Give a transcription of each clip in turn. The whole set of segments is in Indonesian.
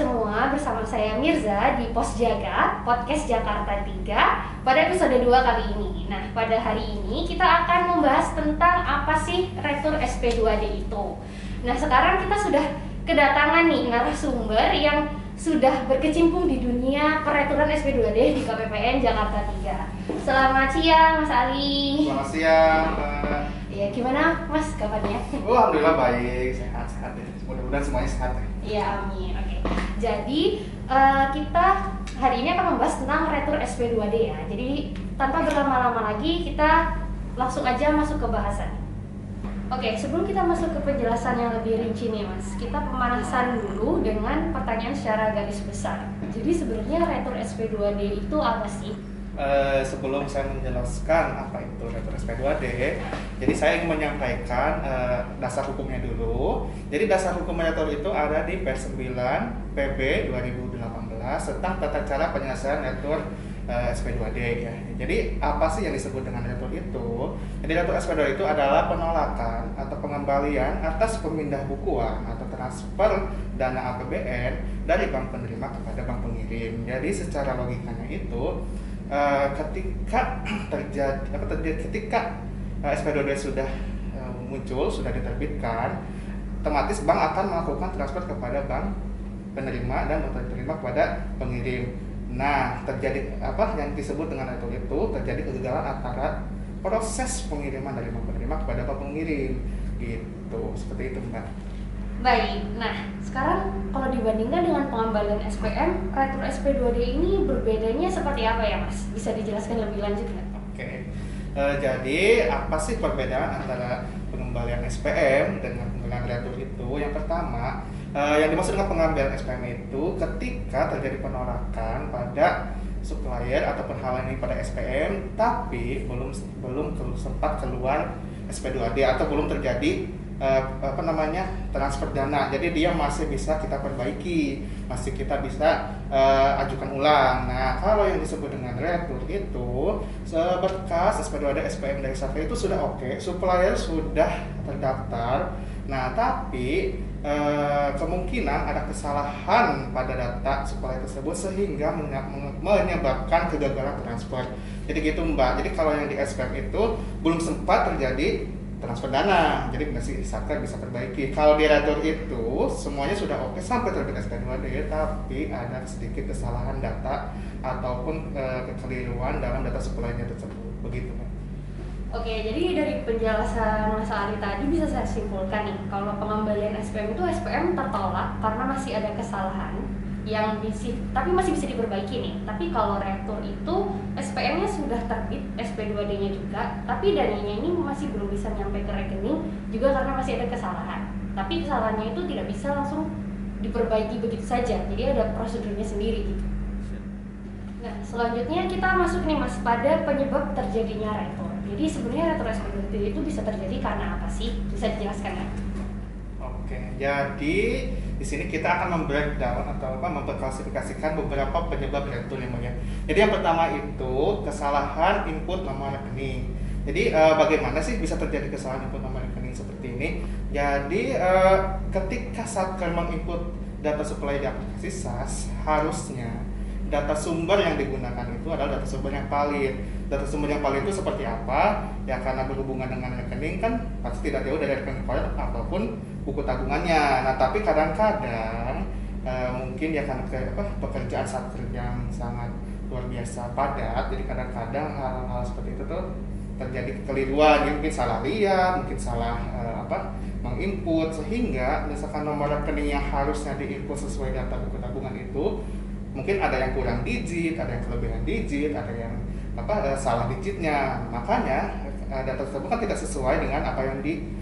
semua, bersama saya Mirza di Pos Jaga, Podcast Jakarta 3 pada episode 2 kali ini. Nah, pada hari ini kita akan membahas tentang apa sih retur SP2D itu. Nah, sekarang kita sudah kedatangan nih narasumber yang sudah berkecimpung di dunia pereturan SP2D di KPPN Jakarta 3. Selamat siang Mas Ali. Selamat siang. Ya, gimana Mas kabarnya? Alhamdulillah baik, sehat-sehat ya. Mudah-mudahan semuanya sehat ya. Iya, amin. Oke. Jadi kita hari ini akan membahas tentang retur SP2D ya. Jadi tanpa berlama-lama lagi kita langsung aja masuk ke bahasan. Oke, sebelum kita masuk ke penjelasan yang lebih rinci nih Mas, kita pemanasan dulu dengan pertanyaan secara garis besar. Jadi sebenarnya retur SP2D itu apa sih? Sebelum saya menjelaskan apa itu retur SP2D, jadi saya ingin menyampaikan dasar hukumnya dulu. Jadi dasar hukum retur itu ada di Pers 9 PB 2018 tentang tata cara penyelesaian retur SP2D ya. Jadi apa sih yang disebut dengan retur itu? Jadi retur SP2D itu adalah penolakan atau pengembalian atas pemindah bukuan atau transfer dana APBN dari bank penerima kepada bank pengirim. Jadi secara logikanya itu ketika SP2D sudah muncul, sudah diterbitkan, otomatis bank akan melakukan transfer kepada bank penerima dan bank penerima kepada pengirim. Nah, terjadi apa yang disebut dengan retur itu, terjadi kegagalan antara proses pengiriman dari bank penerima kepada bank pengirim, gitu, seperti itu Mbak. Baik, nah sekarang kalau dibandingkan dengan pengembalian SPM, retur SP2D ini berbedanya seperti apa ya Mas? Bisa dijelaskan lebih lanjut nggak? Oke, jadi apa sih perbedaan antara pengembalian SPM dengan pengembalian retur itu? Yang pertama, yang dimaksud dengan pengembalian SPM itu ketika terjadi penolakan pada supplier atau penghalang ini pada SPM, tapi belum sempat keluar SP2D atau belum terjadi transfer dana. Jadi dia masih bisa kita perbaiki, masih kita bisa ajukan ulang. Nah, kalau yang disebut dengan retur itu berkas SP2D SPM dari supplier itu sudah oke, supplier sudah terdaftar. Nah, tapi kemungkinan ada kesalahan pada data supplier tersebut sehingga menyebabkan kegagalan transfer. Jadi gitu Mbak. Jadi kalau yang di SPM itu belum sempat terjadi transfer dana, jadi masih bisa perbaiki. Kalau di retur itu semuanya sudah oke sampai terbit SP2D, tapi ada sedikit kesalahan data ataupun kekeliruan dalam data supply-nya tersebut. Begitu Pak. Oke, jadi dari penjelasan Mas Ali tadi bisa saya simpulkan nih, kalau pengembalian SPM itu SPM tertolak karena masih ada kesalahan yang tapi masih bisa diperbaiki nih. Tapi kalau retur itu SPM-nya sudah terbit, SP2D-nya juga, tapi dananya ini masih belum bisa nyampe ke rekening juga karena masih ada kesalahan. Tapi kesalahannya itu tidak bisa langsung diperbaiki begitu saja, jadi ada prosedurnya sendiri gitu. Nah, selanjutnya kita masuk nih Mas pada penyebab terjadinya retur. Jadi sebenarnya retur SP2D itu bisa terjadi karena apa sih? Bisa dijelaskan nggak? Oke, jadi di sini kita akan membreakdown atau memperklasifikasikan beberapa penyebab retur ya. Jadi yang pertama itu kesalahan input nomor rekening. Jadi bagaimana sih bisa terjadi kesalahan input nomor rekening seperti ini? Jadi ketika Satker menginput data supply di aplikasi SaaS, harusnya data sumber yang digunakan itu adalah data sumber yang valid. Data sumber yang valid itu seperti apa? Ya karena berhubungan dengan rekening kan pasti tidak jauh dari rekening valid ataupun buku tabungannya. Nah, tapi kadang-kadang mungkin ya karena pekerjaan Satker yang sangat luar biasa padat, jadi kadang-kadang hal-hal seperti itu tuh terjadi kekeliruan, mungkin salah lihat, mungkin salah menginput, sehingga misalkan nomor rekening yang harusnya diinput sesuai data buku tabungan itu mungkin ada yang kurang digit, ada yang kelebihan digit, ada yang salah digitnya. Makanya data tersebut kan tidak sesuai dengan apa yang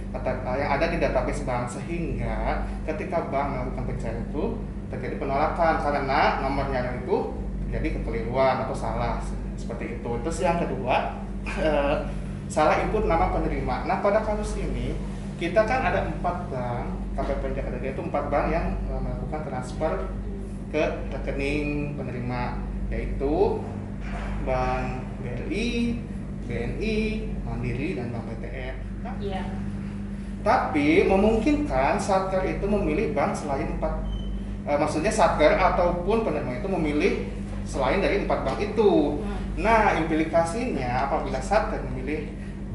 ada di database bank, sehingga ketika bank melakukan pencarian itu terjadi penolakan karena nomornya itu terjadi kekeliruan atau salah seperti itu. Terus yang kedua, salah input nama penerima. Nah, pada kasus ini kita kan ada 4 bank, KPPN Jakarta itu 4 bank yang melakukan transfer ke rekening penerima, yaitu Bank BRI, BNI, Mandiri, dan Bank BTN. Tapi memungkinkan Satker itu memilih bank selain 4 maksudnya satker ataupun penerima itu memilih selain dari 4 bank itu. Nah, implikasinya apabila satker memilih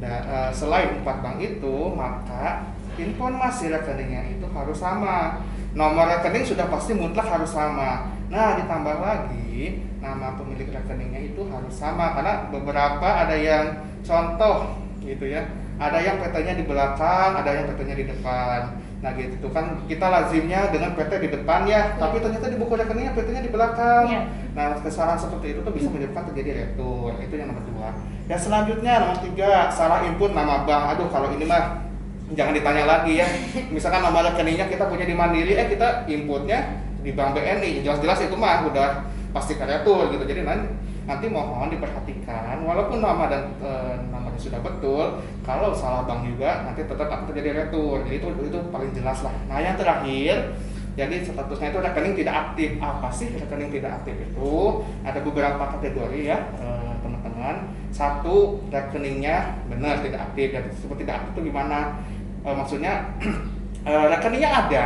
selain 4 bank itu, maka informasi rekeningnya itu harus sama. Nomor rekening sudah pasti mutlak harus sama. Nah, ditambah lagi nama pemilik rekeningnya itu harus sama, karena beberapa ada yang contoh gitu ya. Ada yang PT-nya di belakang, ada yang PT-nya di depan. Nah gitu kan kita lazimnya dengan PT di depan ya, tapi ternyata di buku rekeningnya PT-nya di belakang. Nah, kesalahan seperti itu tuh bisa menyebabkan terjadi retur. Itu yang nomor 2. Dan selanjutnya nomor 3, salah input nama bank. Aduh, kalau ini mah jangan ditanya lagi ya. Misalkan nomor rekeningnya kita punya di Mandiri, kita inputnya di Bank BNI. Jelas-jelas itu mah udah pasti retur gitu. Jadi nanti mohon diperhatikan, walaupun nama dan namanya sudah betul, kalau salah bank juga nanti tetap akan terjadi retur. Jadi itu paling jelas lah. Nah, yang terakhir, jadi statusnya itu rekening tidak aktif. Apa sih rekening tidak aktif itu? Ada beberapa kategori ya teman-teman. 1, rekeningnya benar tidak aktif. Dan seperti tidak aktif itu gimana? Maksudnya rekeningnya ada,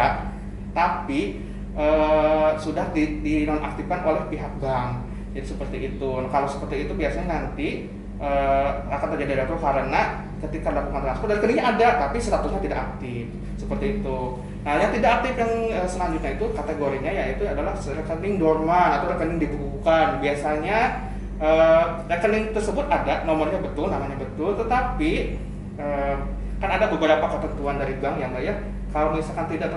tapi sudah dinonaktifkan oleh pihak bank. Jadi seperti itu. Nah, kalau seperti itu biasanya nanti akan terjadi retur karena ketika lakukan transfer rekeningnya ada tapi statusnya tidak aktif. Seperti itu. Nah, yang tidak aktif yang selanjutnya itu kategorinya yaitu adalah rekening dorman atau rekening dibukukan. Biasanya rekening tersebut ada, nomornya betul, namanya betul, tetapi kan ada beberapa ketentuan dari bank yang ya, kalau misalkan tidak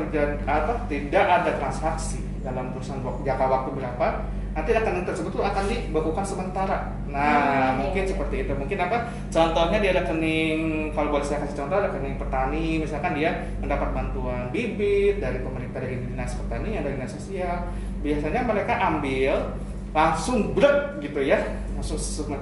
ada transaksi dalam kurun jangka waktu berapa, nanti rekening tersebut tuh akan dibekukan sementara. Nah, mungkin seperti itu. Mungkin apa? Contohnya di rekening, kalau boleh saya kasih contoh, rekening petani, misalkan dia mendapat bantuan bibit dari pemerintah, dari dinas pertanian, dari dinas sosial. Biasanya mereka ambil langsung brek gitu ya, langsung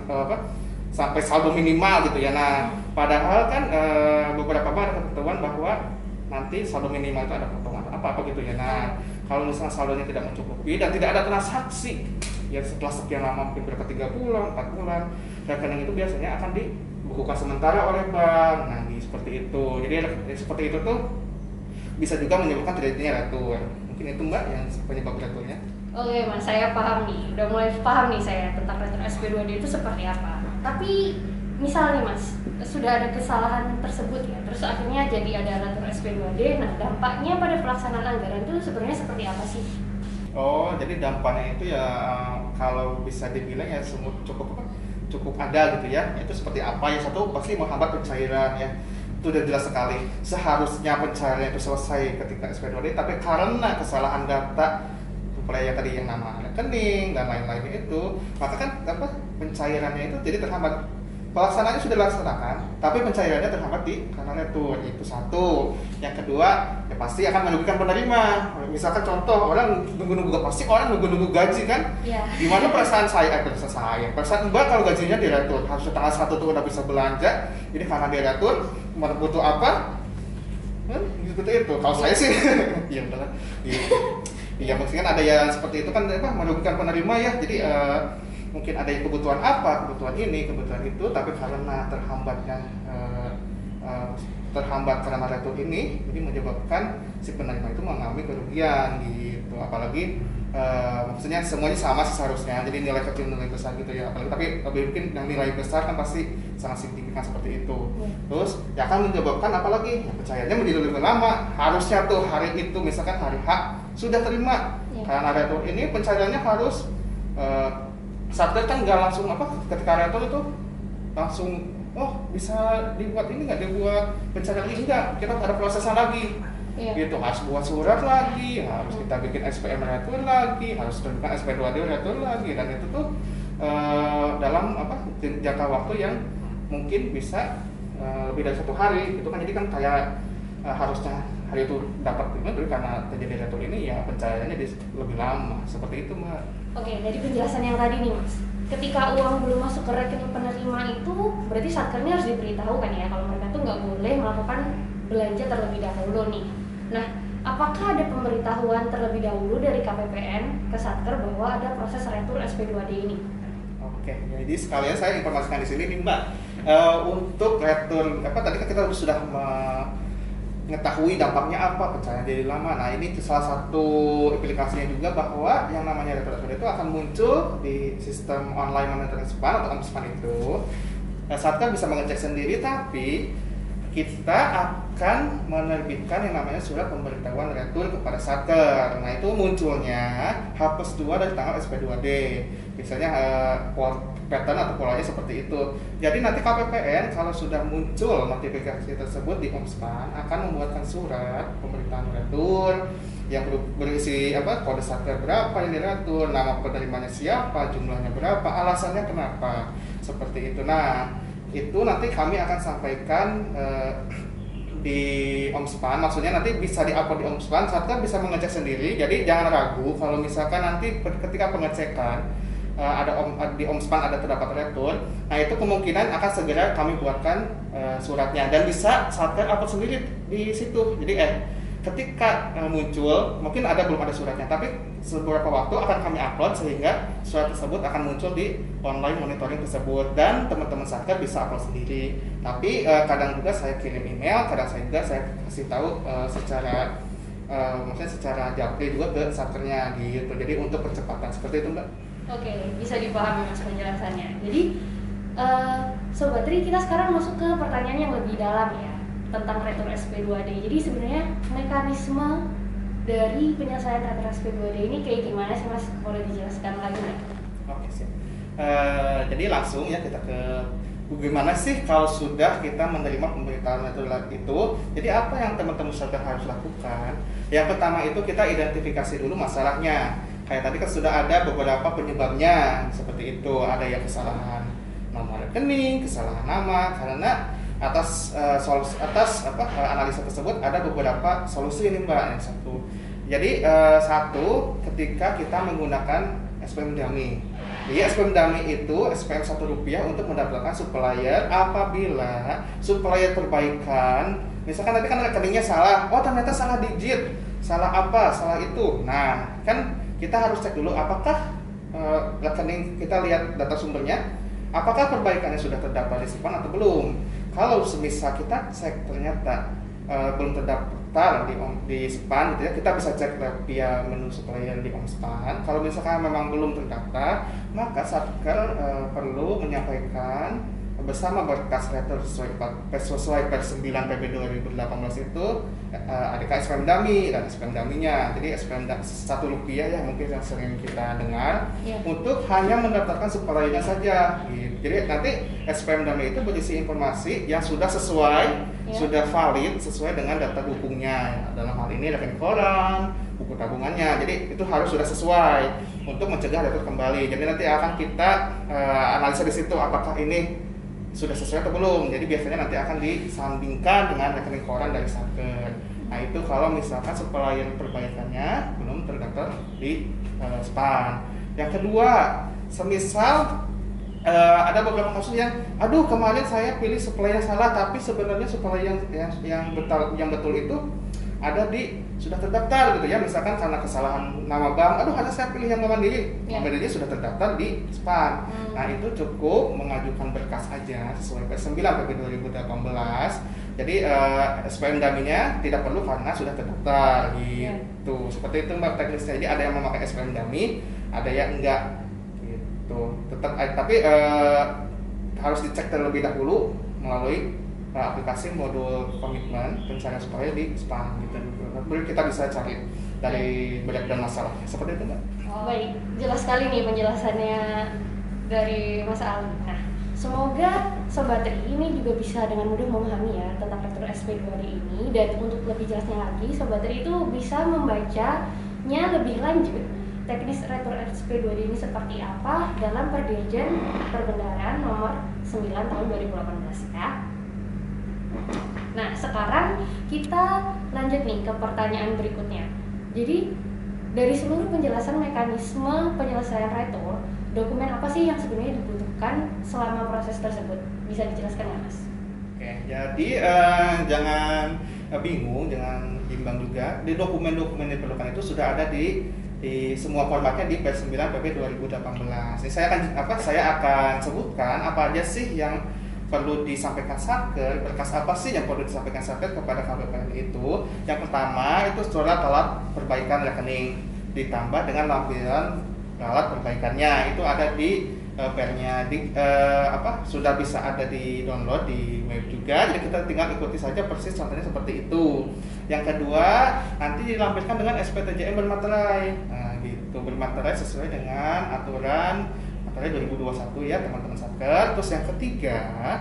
sampai saldo minimal gitu ya. Nah, padahal kan beberapa bank ada ketentuan bahwa nanti saldo minimal itu ada potongan apa gitu ya. Nah, kalau misalnya saldonya tidak mencukupi dan tidak ada transaksi ya setelah sekian lama, mungkin berapa 3 bulan, 4 bulan, rekening itu biasanya akan dibukukan sementara oleh bank. Nah, seperti itu. Jadi seperti itu tuh bisa juga menyebabkan terjadinya retur. Mungkin itu Mbak yang penyebab returnya. Oke Mas, saya paham nih. Udah mulai paham nih saya tentang retur SP2D itu seperti apa. Tapi misalnya Mas, sudah ada kesalahan tersebut ya, terus akhirnya jadi ada retur SP2D. Nah, dampaknya pada pelaksanaan anggaran itu sebenarnya seperti apa sih? Oh, jadi dampaknya itu ya kalau bisa dibilang ya cukup ada gitu ya. Itu seperti apa ya? Satu, pasti menghambat pencairan ya. Itu udah jelas sekali. Seharusnya pencairan itu selesai ketika SP2D, tapi karena kesalahan data yang tadi yang nama rekening dan lain-lainnya itu, maka kan pencairannya itu jadi terhambat. Pelaksanaannya sudah dilaksanakan, tapi pencairannya terhambat karena retur. Itu satu. Yang kedua, ya pasti akan merugikan penerima. Misalkan contoh, orang nunggu-nunggu gaji kan? Yeah. Gimana perasaan perasaan Mbak kalau gajinya diretur, harus tanggal 1 tuh udah bisa belanja. Ini karena diretur, butuh apa? Seperti itu. Kalau saya sih, iya benar. Iya, maksudnya ada yang seperti itu kan merugikan penerima ya. Jadi mungkin ada yang kebutuhan apa, kebutuhan ini, kebutuhan itu, tapi karena terhambat karena retur ini, jadi menyebabkan si penerima itu mengalami kerugian gitu. Apalagi maksudnya semuanya sama sih seharusnya, jadi nilai kecil nilai besar gitu ya. Apalagi tapi lebih mungkin yang nilai besar kan pasti sangat signifikan seperti itu. Terus ya akan menyebabkan apalagi ya, pencairannya menjadi lebih lama. Harusnya tuh hari itu misalkan hari H sudah terima, karena retur ini pencairannya harus satker kan nggak langsung ketika retur itu langsung bisa dibuat ini nggak, dibuat pencarian ini enggak, kita ada prosesnya lagi. Gitu, harus buat surat lagi, harus kita bikin SPM retur lagi, harus terbitkan SP2D retur lagi, dan itu tuh dalam jangka waktu yang mungkin bisa lebih dari 1 hari gitu kan. Jadi kan kayak harusnya hari itu dapat ini, karena terjadi retur ini ya pencairannya lebih lama. Seperti itu Mbak. Oke, dari penjelasan yang tadi nih Mas, ketika uang belum masuk ke rekening penerima itu berarti satkernya harus diberitahu kan ya, kalau mereka tuh nggak boleh melakukan belanja terlebih dahulu nih. Nah, apakah ada pemberitahuan terlebih dahulu dari KPPN ke satker bahwa ada proses retur SP2D ini? Oke, jadi sekalian saya informasikan di sini nih Mbak, untuk retur tadi kan kita sudah mengetahui dampaknya apa pecahan jadi lama. Nah ini salah satu implikasinya juga bahwa yang namanya retur itu akan muncul di sistem online monitoring SPAN atau OMSPAN itu. Satker bisa mengecek sendiri, tapi kita akan menerbitkan yang namanya surat pemberitahuan retur kepada Satker. Nah itu munculnya H+2 dari tanggal SP2D. Misalnya pattern atau polanya seperti itu. Jadi nanti KPPN kalau sudah muncul notifikasi tersebut di OMSPAN akan membuatkan surat pemberitahuan retur yang berisi kode Satker berapa yang diretur, nama penerimanya siapa, jumlahnya berapa, alasannya kenapa, seperti itu. Nah itu nanti kami akan sampaikan di OMSPAN, maksudnya nanti bisa di-upload di OMSPAN, Satker bisa mengecek sendiri. Jadi jangan ragu kalau misalkan nanti ketika pengecekan di OMSPAN ada terdapat retur, nah itu kemungkinan akan segera kami buatkan suratnya dan bisa Satker upload sendiri di situ. Jadi ketika muncul, mungkin belum ada suratnya, tapi beberapa waktu akan kami upload sehingga surat tersebut akan muncul di online monitoring tersebut dan teman-teman Satker bisa upload sendiri. Tapi kadang juga saya kirim email, kadang saya kasih tahu maksudnya secara japri juga ke Satkernya gitu. Jadi untuk percepatan seperti itu, Mbak. Oke, bisa dipahami Mas penjelasannya. Jadi Sobat Tri, kita sekarang masuk ke pertanyaan yang lebih dalam ya tentang retur SP2D. Jadi sebenarnya mekanisme dari penyelesaian retur SP2D ini kayak gimana sih Mas? Boleh dijelaskan lagi nggak? Oke sih. Jadi langsung ya kita ke bagaimana sih kalau sudah kita menerima pemberitahuan retur itu. Jadi apa yang teman-teman Satker harus lakukan? Yang pertama itu kita identifikasi dulu masalahnya. Kayak tadi kan sudah ada beberapa penyebabnya seperti itu. Ada yang kesalahan nomor rekening, kesalahan nama, karena atas analisa tersebut ada beberapa solusi ini Mbak. Yang satu, jadi satu ketika kita menggunakan SPM dummy. Jadi SPM dummy itu SPM Rp1 untuk mendapatkan supplier apabila supplier perbaikan, misalkan tadi kan rekeningnya salah, ternyata salah digit, salah apa, salah itu. Nah kan kita harus cek dulu apakah rekening, kita lihat data sumbernya, apakah perbaikannya sudah terdaftar di SPAN atau belum. Kalau semisal kita cek ternyata belum terdaftar di SPAN gitu ya, kita bisa cek via menu supplier di OMSPAN. Kalau misalkan memang belum terdaftar, maka Satker perlu menyampaikan bersama berkas retur sesuai per 9 PB 2018 itu ADK SPM dummy dan SPM dummy-nya. Jadi SPM Rp1 ya mungkin yang sering kita dengar, untuk hanya mendaftarkan suppliernya saja gitu. Jadi nanti SPM dummy itu berisi informasi yang sudah sesuai, sudah valid sesuai dengan data dukungnya. Dalam hal ini rekening koran, buku tabungannya. Jadi itu harus sudah sesuai untuk mencegah retur kembali. Jadi nanti akan kita analisa di situ apakah ini sudah sesuai atau belum. Jadi biasanya nanti akan disandingkan dengan rekening koran dari Satker. Nah itu kalau misalkan supplier perbaikannya belum terdaftar di SPAN. Yang kedua, semisal ada beberapa kasus yang, kemarin saya pilih supplier salah, tapi sebenarnya supplier yang betul itu ada sudah terdaftar gitu ya, misalkan karena kesalahan nama bank, harus saya pilih yang Mandiri, Mandiri sudah terdaftar di SPAN. Nah itu cukup mengajukan berkas aja sesuai per 9 PB 2018. Jadi SPM dummy-nya tidak perlu karena sudah terdaftar gitu. Seperti itu Mbak teknisnya. Jadi ada yang memakai SPM dummy, ada yang enggak gitu. Tapi harus dicek terlebih dahulu melalui aplikasi modul komitmen pencarian supplier di SPAN gitu. Baru kita bisa cari dari breakdown masalahnya. Seperti itu Mbak. Baik, jelas sekali nih penjelasannya dari Mas Ali. Nah, semoga Sobat Tri ini juga bisa dengan mudah memahami ya tentang retur SP2D ini, dan untuk lebih jelasnya lagi Sobat Tri itu bisa membacanya lebih lanjut teknis retur SP2D ini seperti apa dalam Perdirjen Perbendaharaan nomor 9 tahun 2018 ya. Nah, sekarang kita lanjut nih ke pertanyaan berikutnya. Jadi, dari seluruh penjelasan mekanisme penyelesaian retur, dokumen apa sih yang sebenarnya dibutuhkan selama proses tersebut? Bisa dijelaskan nggak, Mas? Oke, jadi jangan bingung, jangan bimbang juga. Di dokumen-dokumen yang diperlukan itu sudah ada di semua formatnya di per 9 PB 2018. Ini saya akan sebutkan apa aja sih yang perlu disampaikan Satker, berkas apa sih yang perlu disampaikan Satker kepada KPPN itu? Yang pertama itu surat alat perbaikan rekening ditambah dengan lampiran alat perbaikannya, itu ada di pernya sudah bisa ada di download di web juga, jadi kita tinggal ikuti saja persis contohnya seperti itu. Yang kedua nanti dilampirkan dengan SPTJM bermaterai, nah gitu, bermaterai sesuai dengan aturan materai 2021 ya teman-teman Satker. Terus yang ketiga,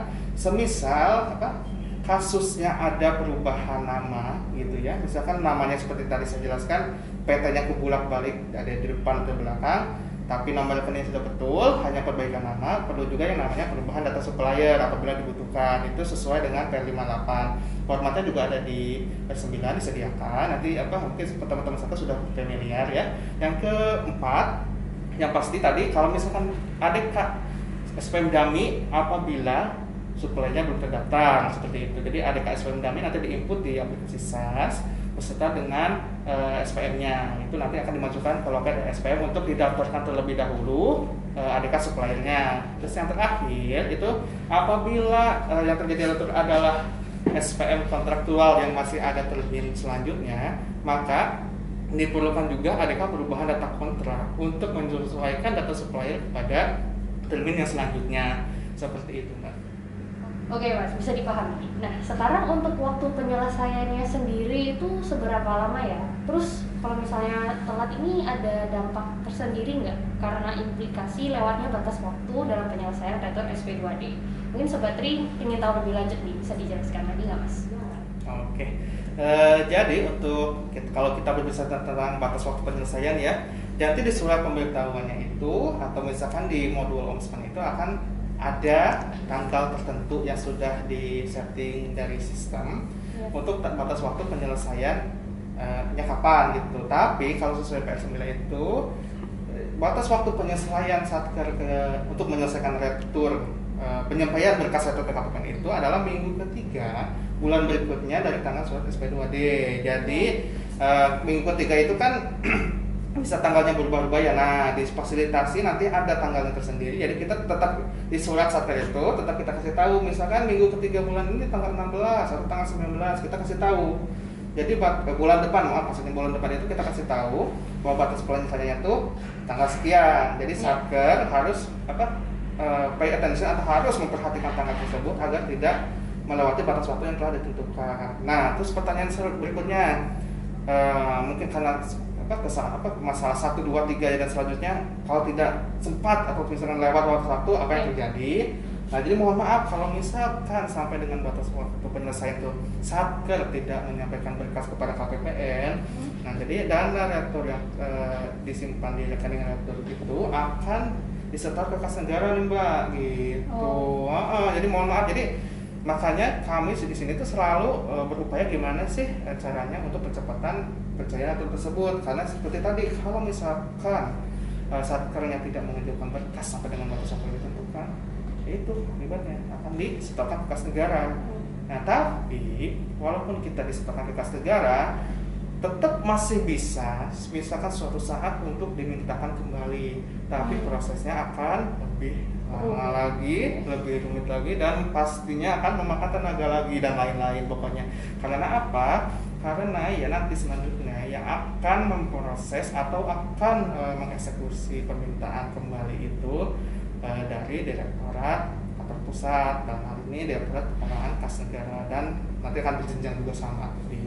semisal kasusnya ada perubahan nama gitu ya, misalkan namanya seperti tadi saya jelaskan, PT-nya kubulak balik ada di depan atau belakang, tapi nomor rekening sudah betul, hanya perbaikan nama, perlu juga yang namanya perubahan data supplier apabila dibutuhkan, itu sesuai dengan PR58. Formatnya juga ada di PR9 disediakan, nanti mungkin teman-teman Satker sudah familiar ya. Yang keempat, yang pasti tadi kalau misalkan ada SPM dummy apabila supply-nya belum terdaftar seperti itu. Jadi ada SPM dummy nanti diinput di aplikasi SAS beserta dengan SPM-nya. Itu nanti akan dimasukkan ke loket SPM untuk didaftarkan terlebih dahulu ADK suppliernya. Terus yang terakhir itu apabila yang terjadi adalah SPM kontraktual yang masih ada terlebih selanjutnya, maka diperlukan juga ADK perubahan data kontrak untuk menyesuaikan data supplier pada termin yang selanjutnya, seperti itu Mbak. Oke Mas, bisa dipahami. Nah sekarang untuk waktu penyelesaiannya sendiri itu seberapa lama ya? Terus kalau misalnya telat ini ada dampak tersendiri nggak karena implikasi lewatnya batas waktu dalam penyelesaian retur SP2D? Mungkin Sobat Tri ingin tahu lebih lanjut nih, bisa dijelaskan lagi nggak Mas? Oke. Jadi untuk kalau kita berbicara tentang batas waktu penyelesaian ya, nanti di surat pemberitahuannya itu atau misalkan di modul ombudsman itu akan ada tanggal tertentu yang sudah di setting dari sistem untuk batas waktu penyelesaian kapan gitu. Tapi kalau sesuai PR9 itu batas waktu penyelesaian Satker untuk menyelesaikan retur penyampaian berkas retur ke KPPN itu adalah minggu ketiga bulan berikutnya dari tanggal surat SP2D. Jadi minggu ketiga itu kan bisa tanggalnya berubah-ubah ya. Nah, di fasilitasi nanti ada tanggalnya tersendiri. Jadi kita tetap di surat Satker itu tetap kita kasih tahu, misalkan minggu ketiga bulan ini tanggal 16 atau tanggal 19 kita kasih tahu. Jadi bulan depan, maksudnya bulan depan itu kita kasih tahu bahwa batas penyelesaiannya itu tanggal sekian. Jadi Satker harus pay attention atau harus memperhatikan tanggal tersebut agar tidak melewati batas waktu yang telah ditentukan. Nah, terus pertanyaan berikutnya, mungkin karena masalah 1, 2, 3 dan selanjutnya kalau tidak sempat atau misalkan lewat waktu apa yang terjadi. Nah, jadi mohon maaf kalau misalkan sampai dengan batas waktu penyelesaian itu Satker tidak menyampaikan berkas kepada KPPN. Nah, jadi dana retur yang disimpan di rekening retur itu akan disetor ke kas negara nih Mbak gitu. Jadi mohon maaf, jadi makanya kami di sini tuh selalu berupaya gimana sih caranya untuk percepatan pencairan retur tersebut, karena seperti tadi kalau misalkan Satkernya tidak mengajukan berkas sampai dengan batas waktu ditentukan, itu akibatnya akan disetorkan ke kas negara. Nah, tapi walaupun kita disetorkan ke kas negara, tetap masih bisa misalkan suatu saat untuk dimintakan kembali, tapi prosesnya akan lebih lama lagi, lebih rumit lagi, dan pastinya akan memakan tenaga lagi dan lain-lain pokoknya. Karena apa? Karena ya nanti selanjutnya yang akan memproses atau akan mengeksekusi permintaan kembali itu dari Direktorat Kantor Pusat, dan hal ini Direktorat Pengelolaan Kas Negara, dan nanti akan berjenjang juga sama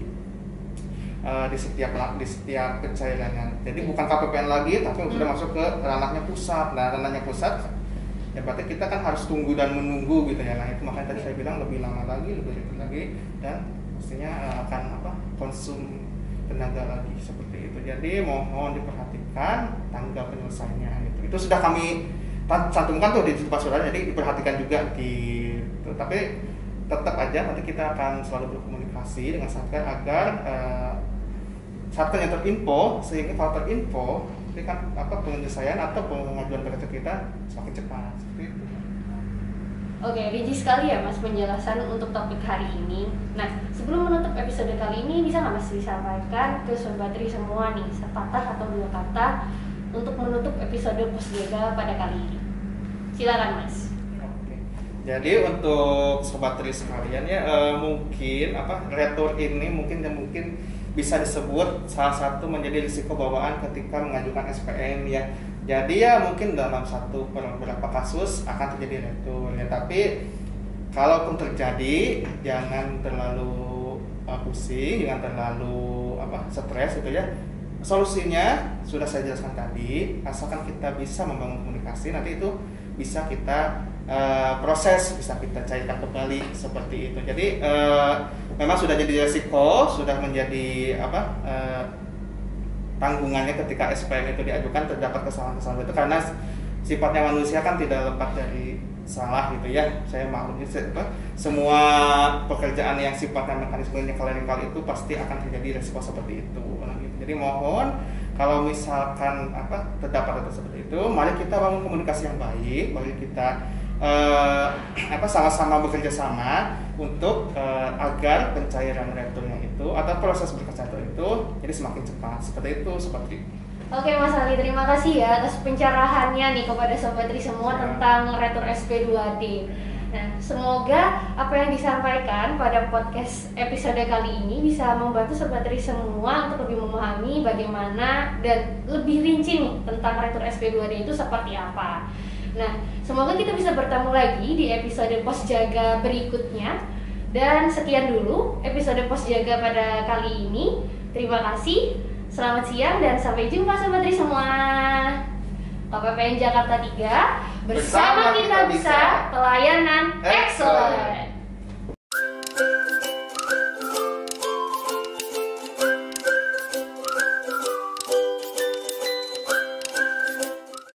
di setiap pencairannya. Jadi bukan KPPN lagi, tapi sudah masuk ke ranahnya pusat. Nah, ranahnya pusat ya berarti kita kan harus tunggu dan menunggu gitu ya. Nah, itu makanya tadi saya bilang lebih lama lagi, lebih ribet lagi, dan pastinya akan konsum tenaga lagi seperti itu. Jadi mohon diperhatikan tanggal penyelesaiannya. Itu sudah kami cantumkan tuh di surat, jadi diperhatikan juga gitu. Tapi tetap aja nanti kita akan selalu berkomunikasi dengan Satker agar Satker yang terinfo, sehingga kalau terinfo kan penyelesaian atau pengajuan berkas kita semakin cepat seperti itu. Oke, rinci sekali ya Mas penjelasan untuk topik hari ini. Nah, sebelum menutup episode kali ini, bisa nggak Mas disampaikan ke Sobat Tri semua nih sepatah atau 2 kata untuk menutup episode Pusdega pada kali ini? Silakan Mas. Oke. Jadi untuk sobat tri sekalian ya, mungkin retur ini mungkin bisa disebut salah satu menjadi risiko bawaan ketika mengajukan SPM ya. Jadi ya mungkin dalam beberapa kasus akan terjadi retur ya, tapi kalaupun terjadi jangan terlalu pusing, jangan terlalu stres gitu ya. Solusinya sudah saya jelaskan tadi, asalkan kita bisa membangun komunikasi, nanti itu bisa kita proses, bisa kita cairkan kembali seperti itu. Jadi memang sudah jadi resiko, sudah menjadi tanggungannya ketika SPM itu diajukan terdapat kesalahan-kesalahan itu, karena sifatnya manusia kan tidak lepas dari salah gitu ya. Saya maklum semua pekerjaan yang sifatnya mekanismenya klinikal itu pasti akan terjadi resiko seperti itu. Jadi mohon kalau misalkan terdapat seperti itu, mari kita bangun komunikasi yang baik, mari kita sama-sama bekerja sama untuk agar pencairan returnya itu atau proses berkas retur itu jadi semakin cepat. Seperti itu Sobat Tri. Oke Mas Ali, terima kasih ya atas pencerahannya nih kepada Sobat Tri semua tentang retur SP2D. Nah, semoga apa yang disampaikan pada podcast episode kali ini bisa membantu Sobat Tri semua untuk lebih memahami bagaimana dan lebih rinci nih tentang retur SP2D itu seperti apa. Nah, semoga kita bisa bertemu lagi di episode Pos Jaga berikutnya. Dan sekian dulu episode Pos Jaga pada kali ini. Terima kasih, selamat siang dan sampai jumpa Sobat Tri semua. KPPN Jakarta 3 bersama kita bisa pelayanan